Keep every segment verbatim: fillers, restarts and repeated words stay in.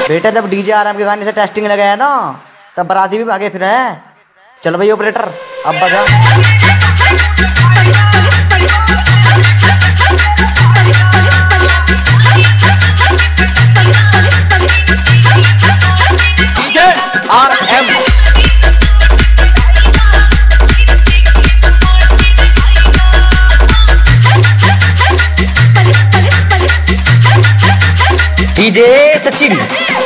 बेटा जब डीजे आराम के गाने से टेस्टिंग लगाया ना तब बराती भी भागे फिर है। चल भाई ऑपरेटर अब बजा। DJ R M DJ Sachin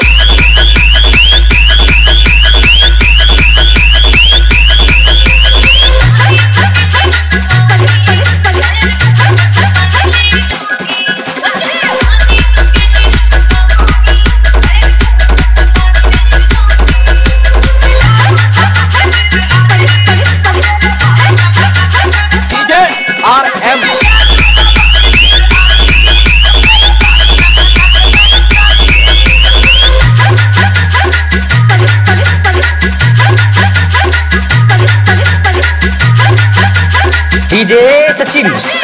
DJ Sachin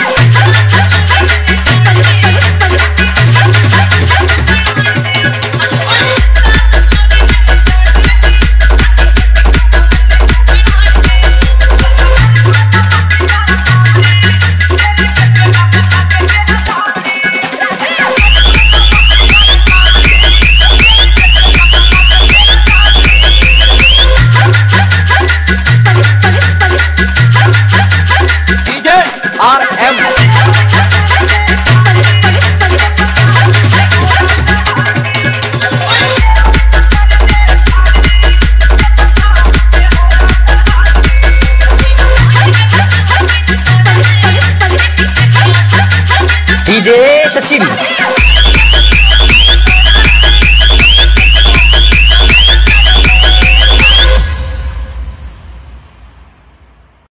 R M DJ Sachin